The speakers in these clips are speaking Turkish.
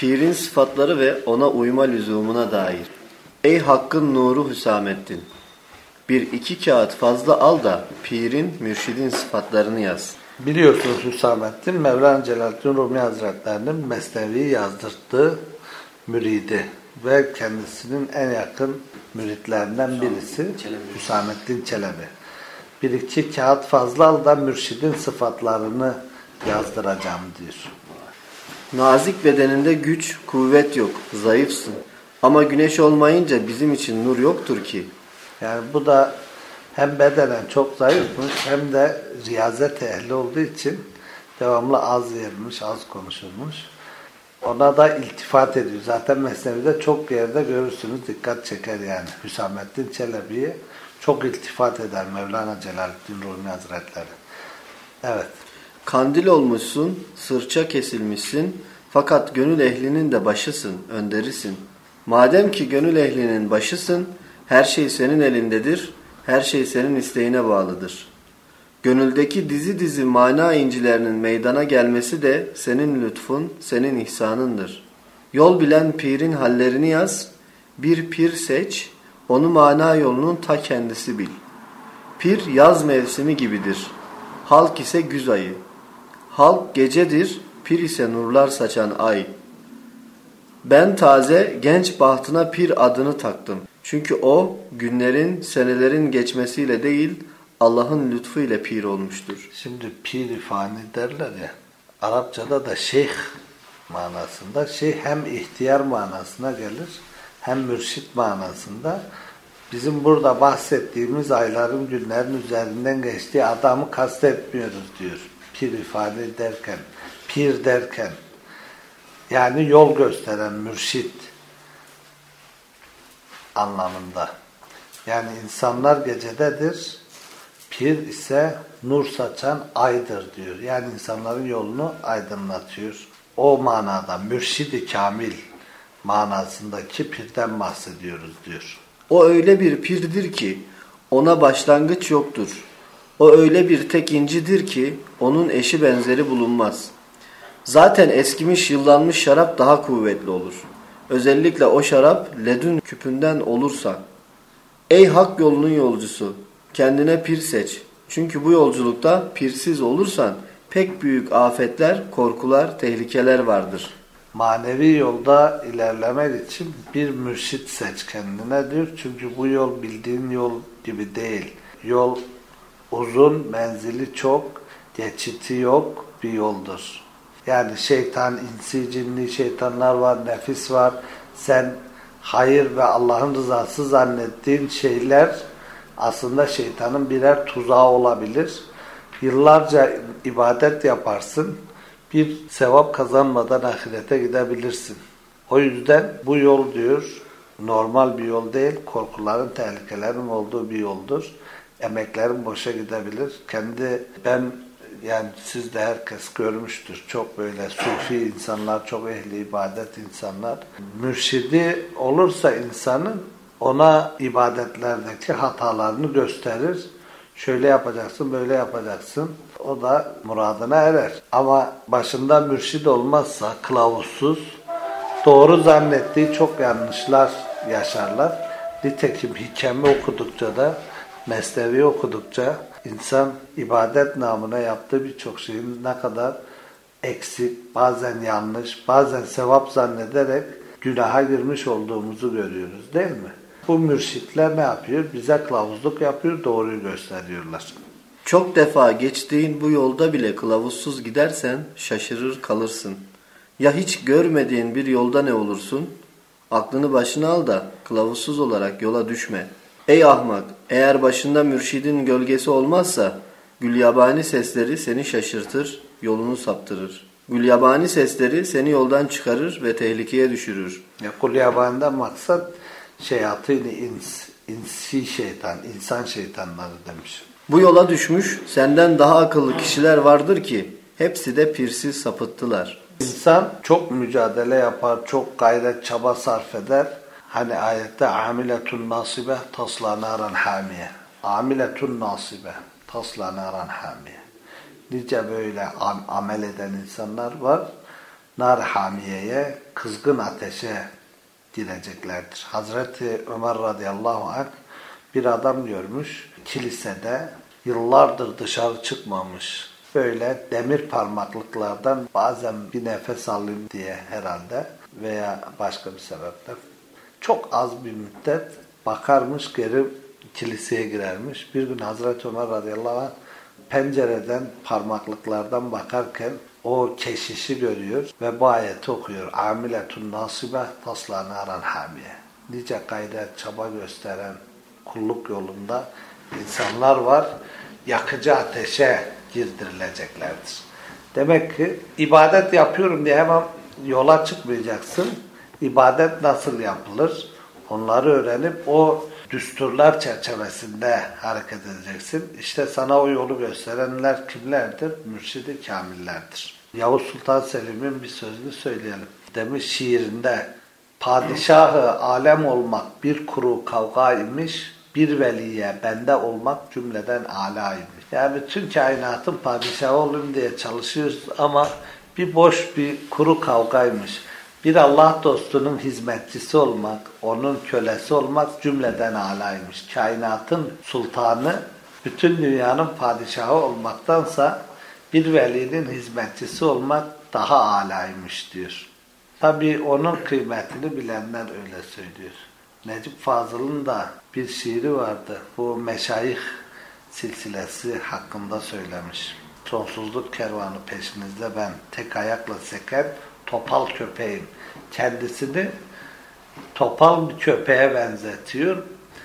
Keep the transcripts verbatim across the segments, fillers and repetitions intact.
Pirin sıfatları ve ona uyma lüzumuna dair. Ey Hakk'ın nuru Hüsamettin! Bir iki kağıt fazla al da pirin, mürşidin sıfatlarını yaz. Biliyorsunuz Hüsamettin, Mevlana Celaleddin Rumi Hazretlerinin Mesnevi'yi yazdırttığı müridi ve kendisinin en yakın müritlerinden birisi Hüsamettin Çelebi. Bir iki kağıt fazla al da mürşidin sıfatlarını yazdıracağım diyor. Nazik bedeninde güç, kuvvet yok, zayıfsın. Ama güneş olmayınca bizim için nur yoktur ki. Yani bu da hem bedenen çok zayıfmış hem de riyazet ehli olduğu için devamlı az yermiş, az konuşurmuş. Ona da iltifat ediyor. Zaten Mesnevi'de çok yerde görürsünüz, dikkat çeker yani. Hüsamettin Çelebi'ye çok iltifat eder Mevlana Celaleddin Rumi Hazretleri. Evet. Kandil olmuşsun, sırça kesilmişsin, fakat gönül ehlinin de başısın, önderisin. Madem ki gönül ehlinin başısın, her şey senin elindedir, her şey senin isteğine bağlıdır. Gönüldeki dizi dizi mana incilerinin meydana gelmesi de senin lütfun, senin ihsanındır. Yol bilen pirin hallerini yaz, bir pir seç, onu mana yolunun ta kendisi bil. Pir yaz mevsimi gibidir, halk ise güz ayı. Halk gecedir, pir ise nurlar saçan ay. Ben taze, genç bahtına pir adını taktım. Çünkü o, günlerin, senelerin geçmesiyle değil, Allah'ın lütfuyla pir olmuştur. Şimdi pir-i fani derler ya, Arapçada da şeyh manasında, şeyh hem ihtiyar manasına gelir, hem mürşit manasında. Bizim burada bahsettiğimiz ayların, günlerin üzerinden geçtiği adamı kastetmiyoruz diyor. Pir-i fani derken, pir derken, yani yol gösteren mürşit anlamında. Yani insanlar gecededir, pir ise nur saçan aydır diyor. Yani insanların yolunu aydınlatıyor. O manada mürşid-i kamil manasındaki pirden bahsediyoruz diyor. O öyle bir pirdir ki ona başlangıç yoktur. O öyle bir tek incidir ki onun eşi benzeri bulunmaz. Zaten eskimiş yıllanmış şarap daha kuvvetli olur. Özellikle o şarap ledün küpünden olursa. Ey hak yolunun yolcusu, kendine pir seç. Çünkü bu yolculukta pirsiz olursan pek büyük afetler, korkular, tehlikeler vardır. Manevi yolda ilerlemek için bir mürşit seç kendine diyor. Çünkü bu yol bildiğin yol gibi değil. Yol uzun, menzili çok, geçiti yok bir yoldur. Yani şeytan, insi, cinli şeytanlar var, nefis var. Sen hayır ve Allah'ın rızası zannettiğin şeyler aslında şeytanın birer tuzağı olabilir. Yıllarca ibadet yaparsın, bir sevap kazanmadan ahirete gidebilirsin. O yüzden bu yol diyor, normal bir yol değil, korkuların, tehlikelerin olduğu bir yoldur. Emeklerin boşa gidebilir. Kendi ben yani siz de herkes görmüştür. Çok böyle sufi insanlar, çok ehli ibadet insanlar. Mürşidi olursa insanın ona ibadetlerdeki hatalarını gösterir. Şöyle yapacaksın, böyle yapacaksın. O da muradına erer. Ama başında mürşid olmazsa, kılavuzsuz, doğru zannettiği çok yanlışlar yaşarlar. Nitekim hikemi okudukça da, Mesnevi okudukça insan ibadet namına yaptığı birçok şeyin ne kadar eksik, bazen yanlış, bazen sevap zannederek günaha girmiş olduğumuzu görüyoruz değil mi? Bu mürşitler ne yapıyor? Bize kılavuzluk yapıyor, doğruyu gösteriyorlar. Çok defa geçtiğin bu yolda bile kılavuzsuz gidersen şaşırır kalırsın. Ya hiç görmediğin bir yolda ne olursun? Aklını başına al da kılavuzsuz olarak yola düşme. Ey ahmak! Eğer başında mürşidin gölgesi olmazsa gülyabani sesleri seni şaşırtır, yolunu saptırır. Gülyabani sesleri seni yoldan çıkarır ve tehlikeye düşürür. Ya, gülyabani'den maksat şeyatîn-i ins, insi şeytan, insan şeytanları demiş. Bu yola düşmüş, senden daha akıllı kişiler vardır ki hepsi de pirsiz sapıttılar. İnsan çok mücadele yapar, çok gayret, çaba sarf eder. Hani ayette amiletun nasibe tasla naran hamiye. Amiletun nasibe tasla naran hamiye. Nice böyle am amel eden insanlar var. nar hamiyeye, kızgın ateşe gireceklerdir. Hazreti Ömer radıyallahu anh bir adam görmüş kilisede, yıllardır dışarı çıkmamış. Böyle demir parmaklıklardan bazen bir nefes alayım diye herhalde veya başka bir sebeple çok az bir müddet bakarmış, geri kiliseye girermiş. Bir gün Hazreti Ömer radıyallahu anh pencereden parmaklıklardan bakarken o keşişi görüyor ve bu ayeti okuyor. Amiletun nasibe tasla naran hamiye. Nice gayret, çaba gösteren kulluk yolunda insanlar var. Yakıcı ateşe girdirileceklerdir. Demek ki ibadet yapıyorum diye hemen yola çıkmayacaksın. İbadet nasıl yapılır? Onları öğrenip o düsturlar çerçevesinde hareket edeceksin. İşte sana o yolu gösterenler kimlerdir? Mürşid-i kamillerdir. Yavuz Sultan Selim'in bir sözünü söyleyelim. Demiş şiirinde, padişahı alem olmak bir kuru kavga imiş, bir veliye bende olmak cümleden âlâymış. Yani bütün kainatın padişahı olayım diye çalışıyoruz ama bir boş bir kuru kavgaymış. Bir Allah dostunun hizmetçisi olmak, onun kölesi olmak cümleden âlâymış. Kainatın sultanı, bütün dünyanın padişahı olmaktansa bir velinin hizmetçisi olmak daha âlâymış diyor. Tabii onun kıymetini bilenler öyle söylüyor. Necip Fazıl'ın da bir şiiri vardı. Bu meşayih silsilesi hakkında söylemiş. Sonsuzluk kervanı peşinizde ben tek ayakla seken topal köpeğim. Kendisini topal bir köpeğe benzetiyor.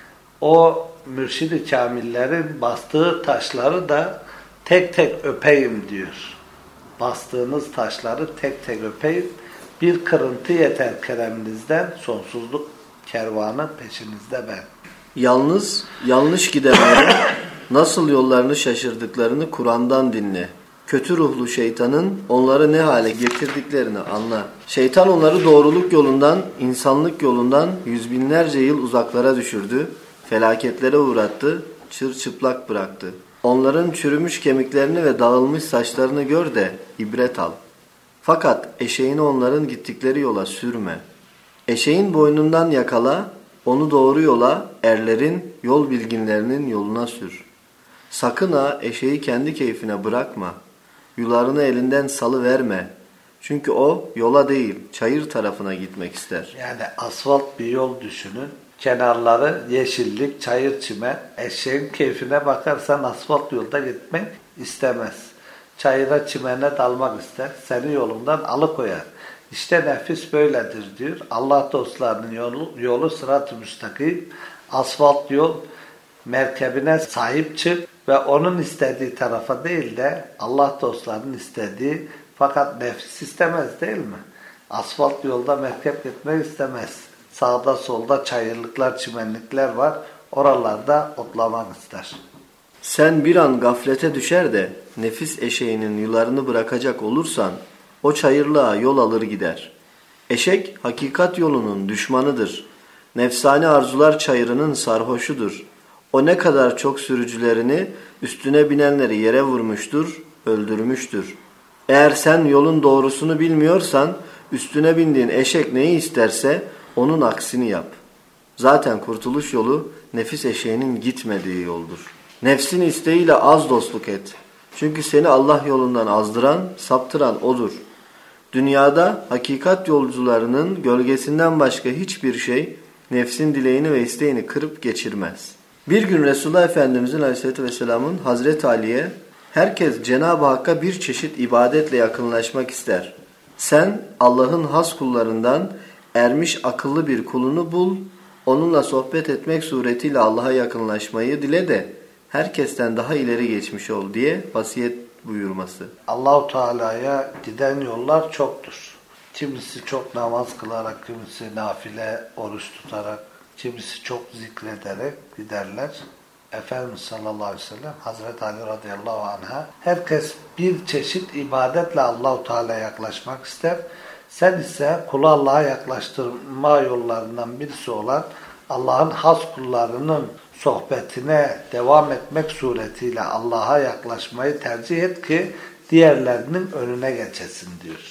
O mürşid-i kamillerin bastığı taşları da tek tek öpeyim diyor. Bastığınız taşları tek tek öpeyim. Bir kırıntı yeter kereminizden, sonsuzluk kervanı peşinizde ben. Yalnız yanlış gidenlerin nasıl yollarını şaşırdıklarını Kur'an'dan dinle. Kötü ruhlu şeytanın onları ne hale getirdiklerini anla. Şeytan onları doğruluk yolundan, insanlık yolundan yüz binlerce yıl uzaklara düşürdü, felaketlere uğrattı, çırçıplak bıraktı. Onların çürümüş kemiklerini ve dağılmış saçlarını gör de ibret al. Fakat eşeğini onların gittikleri yola sürme. Eşeğin boynundan yakala, onu doğru yola, erlerin, yol bilginlerinin yoluna sür. Sakın ha eşeği kendi keyfine bırakma. Yularını elinden salıverme. Çünkü o yola değil, çayır tarafına gitmek ister. Yani asfalt bir yol düşünün. Kenarları yeşillik, çayır çimen. Eşeğin keyfine bakarsan asfalt yolda gitmek istemez. Çayıra çimene dalmak ister. Seni yolundan alıkoyar. İşte nefis böyledir diyor. Allah dostlarının yolu, yolu sırat-ı müstakim. Asfalt yol, merkebine sahip çık ve onun istediği tarafa değil de Allah dostlarının istediği, fakat nefis istemez değil mi? Asfalt yolda merkep gitmek istemez. Sağda solda çayırlıklar, çimenlikler var. Oralarda otlamak ister. Sen bir an gaflete düşer de nefis eşeğinin yularını bırakacak olursan o çayırlığa yol alır gider. Eşek hakikat yolunun düşmanıdır. Nefsani arzular çayırının sarhoşudur. O ne kadar çok sürücülerini, üstüne binenleri yere vurmuştur, öldürmüştür. Eğer sen yolun doğrusunu bilmiyorsan, üstüne bindiğin eşek neyi isterse onun aksini yap. Zaten kurtuluş yolu nefis eşeğinin gitmediği yoldur. Nefsin isteğiyle az dostluk et. Çünkü seni Allah yolundan azdıran, saptıran odur. Dünyada hakikat yolcularının gölgesinden başka hiçbir şey nefsin dileğini ve isteğini kırıp geçirmez. Bir gün Resulullah Efendimizin Aleyhisselatü Vesselam'ın Hazreti Ali'ye herkes Cenab-ı Hakk'a bir çeşit ibadetle yakınlaşmak ister. Sen Allah'ın has kullarından ermiş akıllı bir kulunu bul, onunla sohbet etmek suretiyle Allah'a yakınlaşmayı dile de herkesten daha ileri geçmiş ol diye vasiyet buyurması. Allah-u Teala'ya giden yollar çoktur. Kimisi çok namaz kılarak, kimisi nafile oruç tutarak, kimisi çok zikrederek giderler. Efendimiz sallallahu aleyhi ve sellem Hazreti Ali radıyallahu anh'a herkes bir çeşit ibadetle Allah-u Teala'ya yaklaşmak ister. Sen ise kulu Allah'a yaklaştırma yollarından birisi olan Allah'ın has kullarının sohbetine devam etmek suretiyle Allah'a yaklaşmayı tercih et ki diğerlerinin önüne geçesin diyor.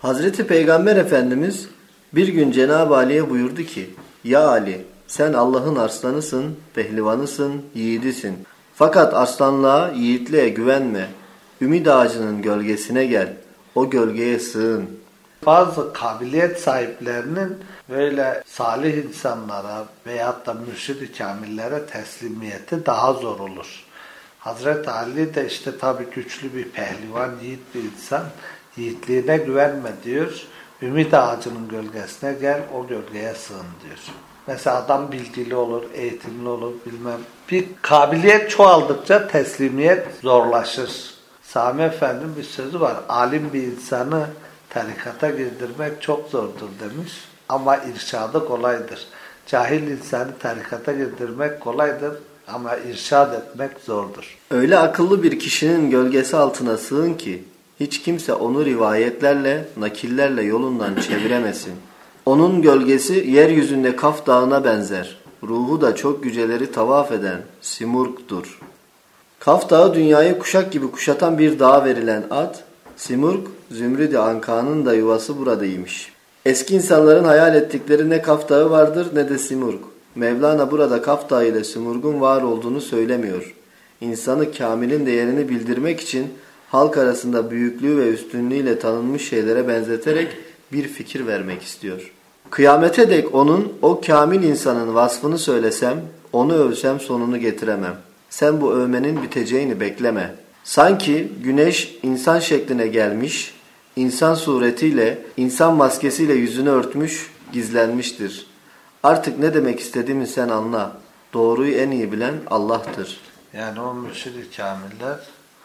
Hazreti Peygamber Efendimiz bir gün Cenab-ı Ali'ye buyurdu ki, "Ya Ali, sen Allah'ın arslanısın, pehlivanısın, yiğidisin. Fakat arslanlığa, yiğitliğe güvenme. Ümid ağacının gölgesine gel, o gölgeye sığın." Bazı kabiliyet sahiplerinin böyle salih insanlara veyahut da mürşid-i kamillere teslimiyeti daha zor olur. Hazreti Ali de işte tabii güçlü bir pehlivan, yiğit bir insan. Yiğitliğine güvenme diyor. Ümit ağacının gölgesine gel, o gölgeye sığın diyor. Mesela adam bilgili olur, eğitimli olur, bilmem. Bir kabiliyet çoğaldıkça teslimiyet zorlaşır. Sami Efendi'nin bir sözü var. Alim bir insanı tarikata girdirmek çok zordur demiş. Ama irşadı kolaydır. Cahil insanı tarikata girdirmek kolaydır. Ama irşad etmek zordur. Öyle akıllı bir kişinin gölgesi altına sığın ki, hiç kimse onu rivayetlerle, nakillerle yolundan çeviremesin. Onun gölgesi yeryüzünde Kaf Dağı'na benzer. Ruhu da çok yüceleri tavaf eden Simurg'dur. Kaf Dağı dünyayı kuşak gibi kuşatan bir dağa verilen ad, Simurg, Zümrüd-i Anka'nın da yuvası buradaymış. Eski insanların hayal ettikleri ne Kaf Dağı vardır ne de Simurg. Mevlana burada Kaf Dağı ile Simurg'un var olduğunu söylemiyor. İnsanı kamilin değerini bildirmek için halk arasında büyüklüğü ve üstünlüğüyle tanınmış şeylere benzeterek bir fikir vermek istiyor. Kıyamete dek onun, o kamil insanın vasfını söylesem, onu övsem sonunu getiremem. Sen bu övmenin biteceğini bekleme. Sanki güneş insan şekline gelmiş, insan suretiyle, insan maskesiyle yüzünü örtmüş, gizlenmiştir. Artık ne demek istediğimi sen anla. Doğruyu en iyi bilen Allah'tır. Yani o mürşid-i kamiller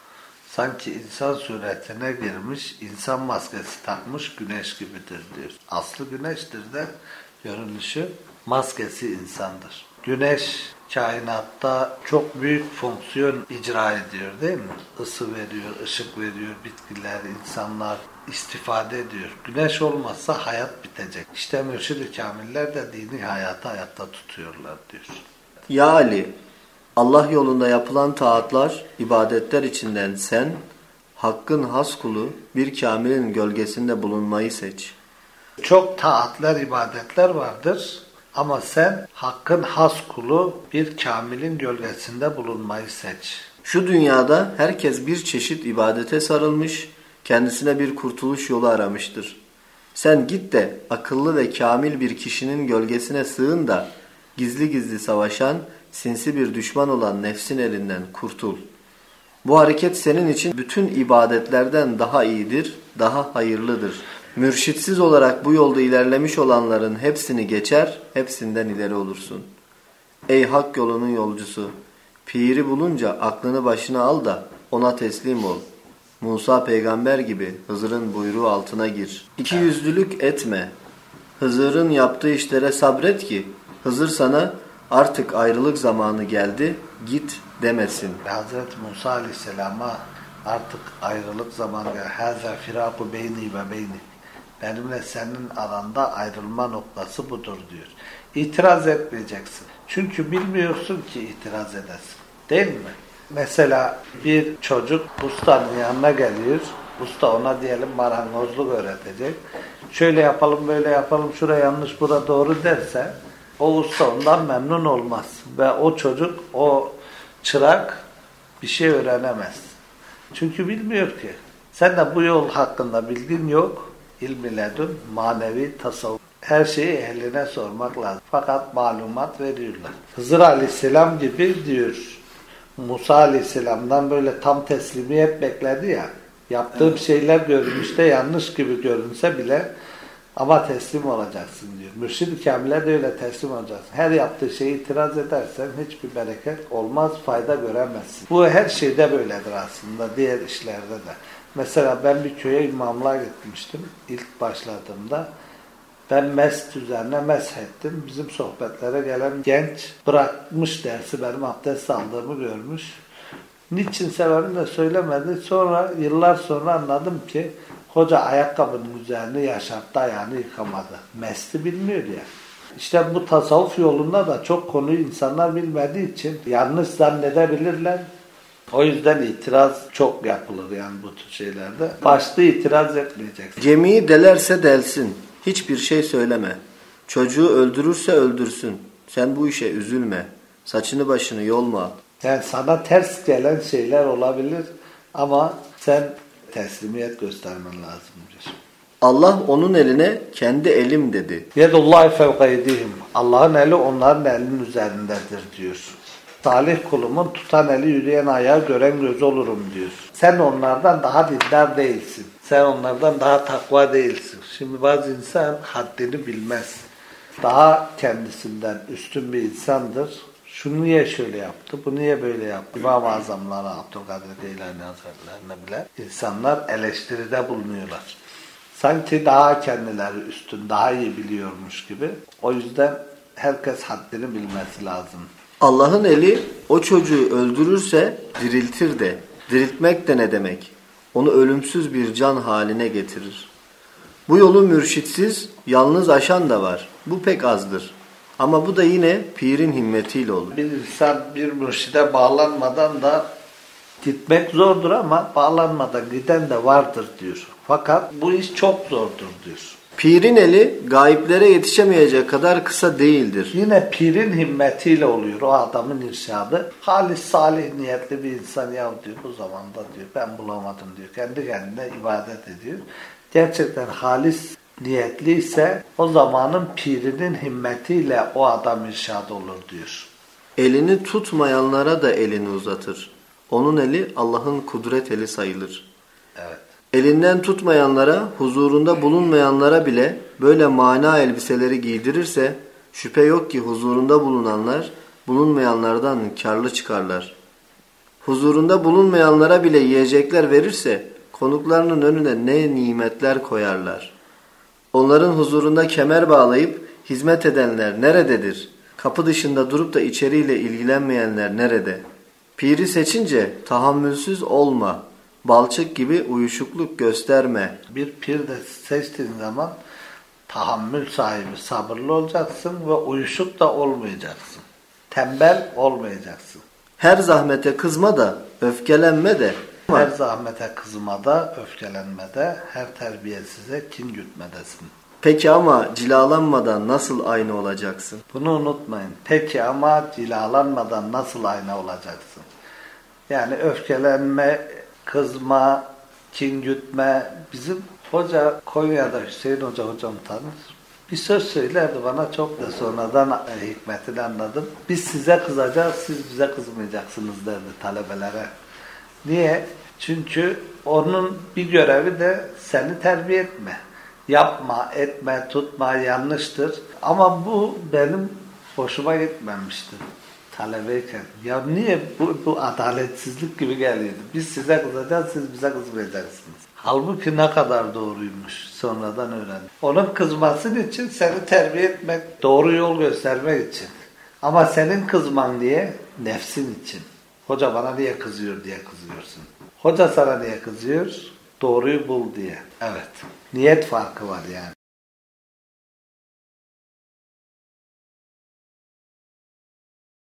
sanki insan suretine girmiş, insan maskesi takmış güneş gibidir diyor. Aslı güneştir de görünüşü, maskesi insandır. Güneş kainatta çok büyük fonksiyon icra ediyor değil mi? Isı veriyor, ışık veriyor, bitkiler, insanlar istifade ediyor. Güneş olmazsa hayat bitecek. İşte mürşid-i kamiller de dini hayatı hayatta tutuyorlar diyor. Ya Ali, Allah yolunda yapılan taatlar, ibadetler içinden sen, Hakk'ın has kulu, bir kamilin gölgesinde bulunmayı seç. Çok taatler, ibadetler vardır ama sen Hakk'ın has kulu, bir kamilin gölgesinde bulunmayı seç. Şu dünyada herkes bir çeşit ibadete sarılmış, kendisine bir kurtuluş yolu aramıştır. Sen git de akıllı ve kamil bir kişinin gölgesine sığın da gizli gizli savaşan, sinsi bir düşman olan nefsin elinden kurtul. Bu hareket senin için bütün ibadetlerden daha iyidir, daha hayırlıdır. Mürşitsiz olarak bu yolda ilerlemiş olanların hepsini geçer, hepsinden ileri olursun. Ey hak yolunun yolcusu! Piri bulunca aklını başına al da ona teslim ol. Musa peygamber gibi Hızır'ın buyruğu altına gir. İki yüzlülük etme. Hızır'ın yaptığı işlere sabret ki Hızır sana artık ayrılık zamanı geldi, git demesin. Hazreti Musa Aleyhisselam'a artık ayrılık zamanı geldi. Hâzâ firâku beyni ve beyni. Benimle senin aranda ayrılma noktası budur diyor. İtiraz etmeyeceksin. Çünkü bilmiyorsun ki itiraz edesin. Değil mi? Mesela bir çocuk ustanın yanına geliyor. Usta ona diyelim marangozluk öğretecek. Şöyle yapalım, böyle yapalım, şura yanlış, bura doğru derse o usta ondan memnun olmaz. Ve o çocuk, o çırak bir şey öğrenemez. Çünkü bilmiyor ki. Sen de bu yol hakkında bilgin yok. İlm-i ledun, manevi, tasavvuf. Her şeyi ehline sormak lazım. Fakat malumat veriyorlar. Hızır Aleyhisselam gibi diyor. Musa Aleyhisselam'dan böyle tam teslimiyet bekledi ya. Yaptığım evet. şeyler görünüşte yanlış gibi görünse bile ama teslim olacaksın diyor. Mürşid-i Kamil'e de öyle teslim olacaksın. Her yaptığı şeyi itiraz edersen hiçbir bereket olmaz, fayda göremezsin. Bu her şeyde böyledir aslında, diğer işlerde de. Mesela ben bir köye imamlığa gitmiştim ilk başladığımda. Ben mest üzerine meshettim. Bizim sohbetlere gelen genç bırakmış dersi, benim abdest aldığımı görmüş. Niçin sebebini de söylemedi. Sonra yıllar sonra anladım ki hoca ayakkabının üzerine yaşarttı, ayağını yıkamadı. Mesti bilmiyor ya. İşte bu tasavvuf yolunda da çok konuyu insanlar bilmediği için yanlış zannedebilirler. O yüzden itiraz çok yapılır yani bu tür şeylerde. Başta itiraz etmeyeceksin. Gemiyi delerse delsin. Hiçbir şey söyleme. Çocuğu öldürürse öldürsün. Sen bu işe üzülme. Saçını başını yolma. Yani sana ters gelen şeyler olabilir ama sen teslimiyet göstermen lazımdır. Allah onun eline kendi elim dedi. Yedullahi fevka edihim. Allah'ın eli onların elinin üzerindedir diyor. Salih kulumun tutan eli, yürüyen ayağı, gören gözü olurum diyor. Sen onlardan daha dindar değilsin. Sen onlardan daha takva değilsin. Şimdi bazı insan haddini bilmez. Daha kendisinden üstün bir insandır. Şunu niye şöyle yaptı, bu niye böyle yaptı? İmam-ı Azamlara, Abdülkadir Geylani Hazretlerine bile insanlar eleştiride bulunuyorlar. Sanki daha kendileri üstün, daha iyi biliyormuş gibi. O yüzden herkes haddini bilmesi lazım. Allah'ın eli o çocuğu öldürürse diriltir de. Diriltmek de ne demek? Onu ölümsüz bir can haline getirir. Bu yolu mürşitsiz, yalnız aşan da var. Bu pek azdır. Ama bu da yine pirin himmetiyle olur. Bir insan bir mürşide bağlanmadan da gitmek zordur ama bağlanmadan giden de vardır diyor. Fakat bu iş çok zordur diyor. Pirin eli gayplere yetişemeyecek kadar kısa değildir. Yine pirin himmetiyle oluyor o adamın irşadı. Halis salih niyetli bir insan ya diyor bu zamanda diyor ben bulamadım diyor. Kendi kendine ibadet ediyor. Gerçekten halis niyetli ise o zamanın pirinin himmetiyle o adam irşad olur diyor. Elini tutmayanlara da elini uzatır. Onun eli Allah'ın kudret eli sayılır. Evet. Elinden tutmayanlara, huzurunda bulunmayanlara bile böyle mana elbiseleri giydirirse şüphe yok ki huzurunda bulunanlar bulunmayanlardan kârlı çıkarlar. Huzurunda bulunmayanlara bile yiyecekler verirse konuklarının önüne ne nimetler koyarlar. Onların huzurunda kemer bağlayıp hizmet edenler nerededir? Kapı dışında durup da içeriyle ilgilenmeyenler nerede? Piri seçince tahammülsüz olma. Balçık gibi uyuşukluk gösterme. Bir pir de seçtiğin zaman tahammül sahibi, sabırlı olacaksın ve uyuşuk da olmayacaksın. Tembel olmayacaksın. Her zahmete kızma da, öfkelenme de. Her zahmete kızmada, öfkelenmede, her terbiyesize kin gütmedesin. Peki ama cilalanmadan nasıl aynı olacaksın? Bunu unutmayın. Peki ama cilalanmadan nasıl aynı olacaksın? Yani öfkelenme, kızma, kin gütme. Bizim hoca Konya'da Hüseyin Hoca hocam tanır. Bir söz söylerdi bana çok da sonradan hikmetini anladım. Biz size kızacağız, siz bize kızmayacaksınız derdi talebelere. Niye? Çünkü onun bir görevi de seni terbiye etme. Yapma, etme, tutma yanlıştır. Ama bu benim hoşuma gitmemişti talebeyken. Ya niye bu, bu adaletsizlik gibi geliyordu? Biz size kızacağız, siz bize kızmayacaksınız. Halbuki ne kadar doğruymuş sonradan öğrendim. Onun kızmasın için seni terbiye etmek, doğru yol göstermek için. Ama senin kızman diye nefsin için. Hoca bana niye kızıyor diye kızıyorsun. Hoca sana niye kızıyor? Doğruyu bul diye. Evet. Niyet farkı var yani.